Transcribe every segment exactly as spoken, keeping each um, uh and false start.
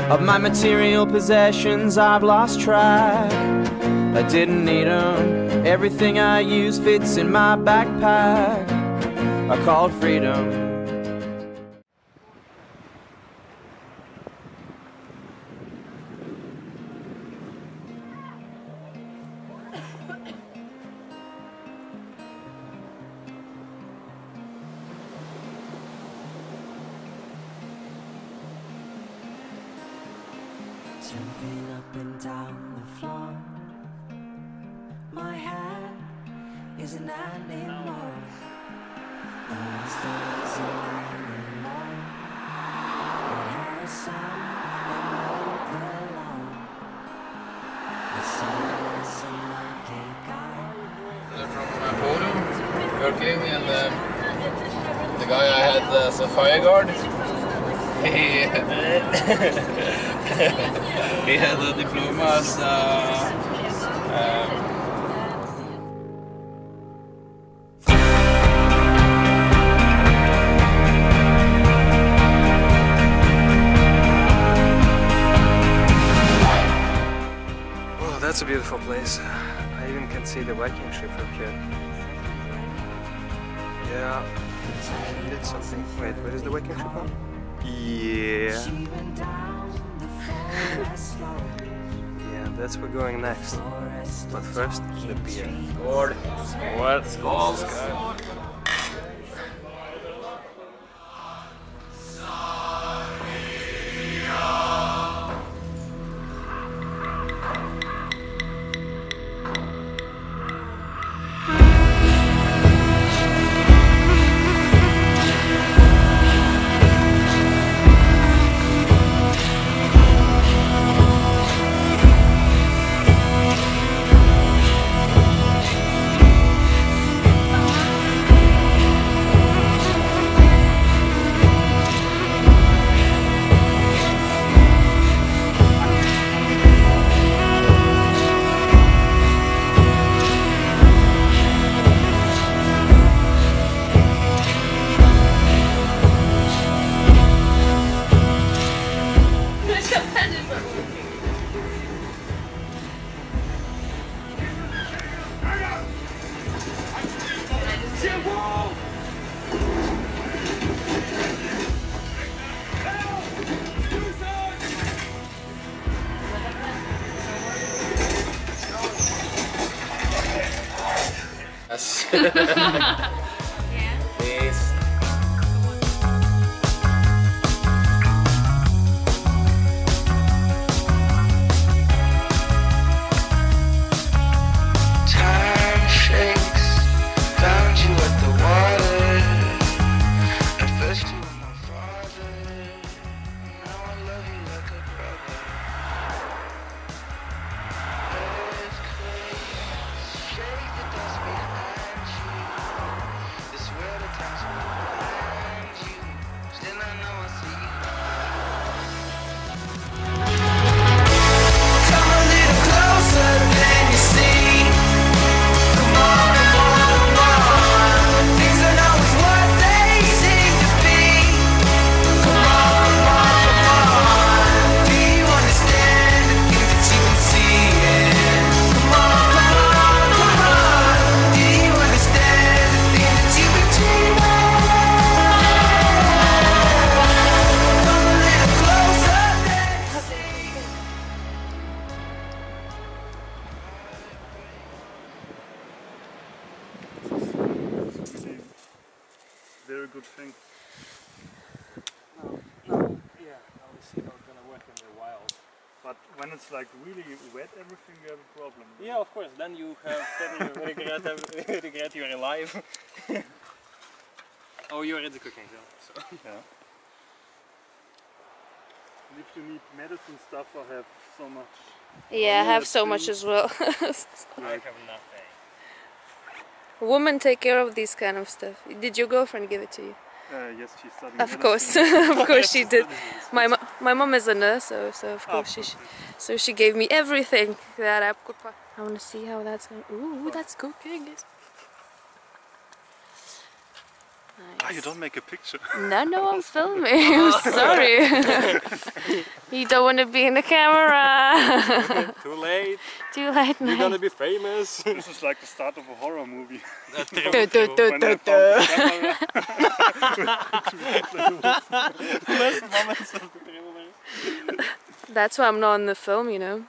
Of my material possessions I've lost track. I didn't need them. Everything I use fits in my backpack. I called freedom. Jumping up and down the floor, my head is an animal. Always there is an animal. It has some that won't belong. The sun is a lucky guy. From uh, Forum, working, and uh, the guy I had as a fire guard, he, he had a diploma as uh, um, Oh, that's a beautiful place. I even can see the Viking ship from here. Yeah, I did something. Wait, where is the Viking ship on? Yeah. Yeah, that's where we're going next. But first, the beer. Lord. What? Skål. Yes. Please. Time shakes, found you at the water. At first you were my father, now I love you like a brother. Earthquakes shake the dust behind you. This world at times will blind you. Still I know I see you. Come a little closer than you see. Come on, come on, come on. Things are not always what they seem to be. Come on, come on, come on. Do you understand the things that you can see? Come on, come on, come on. Do you understand the things that you've been dreaming? Come a little closer than you see. Very good thing. No, no, yeah, obviously not gonna work in the wild. But when it's like really wet, everything, you have a problem. Yeah, of course. Then you have then you regret every- regret you're alive. Oh, you're into cooking, so. so. Yeah. And if you need medicine stuff, I have so much. Yeah, I have so things. much as well. I have nothing. Women take care of this kind of stuff. Did your girlfriend give it to you? Uh, yes, she's studying Of course, medicine. of course she did. My mo my mom is a nurse, so so of course she sh so she gave me everything that I could. I want to see how that's going. Ooh, that's cooking. Ah, you don't make a picture. No, no, I'm filming. I'm sorry. You don't want to be in the camera. Too late. Too late, You're mate. gonna be famous. This is like the start of a horror movie. Du, du, du, When du, I du. found the camera. That's why I'm not in the film, you know.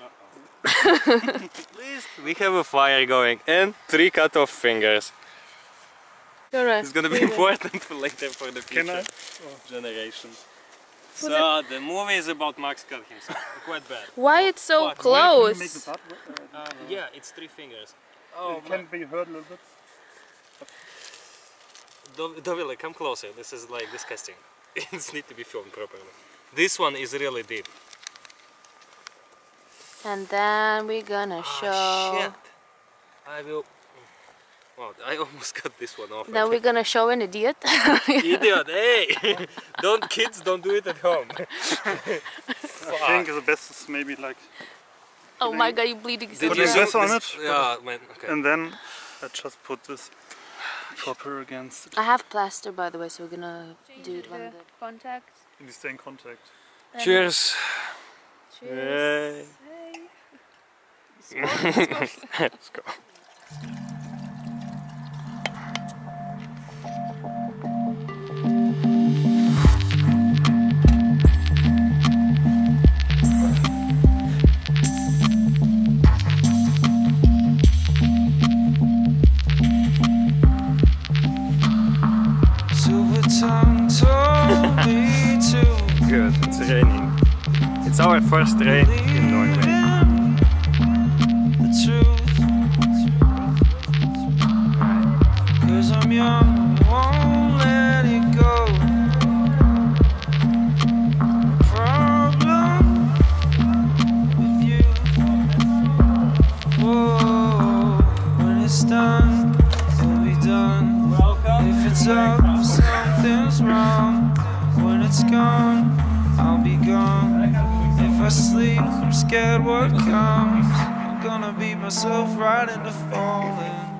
At least we have a fire going and three cut off fingers. Correct. It's gonna be important for later for the Can future I? generation. So the movie is about Max cut himself. Quite bad. Why it's so Fuck, Can you make the close? part? Uh, Uh, yeah, it's three fingers. Oh, it can be heard a little bit. Dov- Dovile, come closer. This is like disgusting. It needs to be filmed properly. This one is really deep. And then we're gonna show. Ah, shit. I will. Well, I almost got this one off. Then we're gonna show an idiot. Idiot, hey! Don't kids, don't do it at home. I think the best is maybe like, Oh my god, you're bleeding so Did Put you this bad. zoom on this- it? Yeah, man. Okay. and then I just put this proper against it. I have plaster, by the way, so we're gonna do it when the contact. And you stay in contact. Cheers. Cheers. Let's go. Silver tongue told me to Good, it's raining. It's our first rain in Norway. the truth. Cause I'm young, won't let it go. Problem with you. Whoa, when it's done, it'll be done. If it's up, something's wrong. When it's gone, I'll be gone. If I sleep, I'm scared what comes. I'm gonna beat myself right into falling.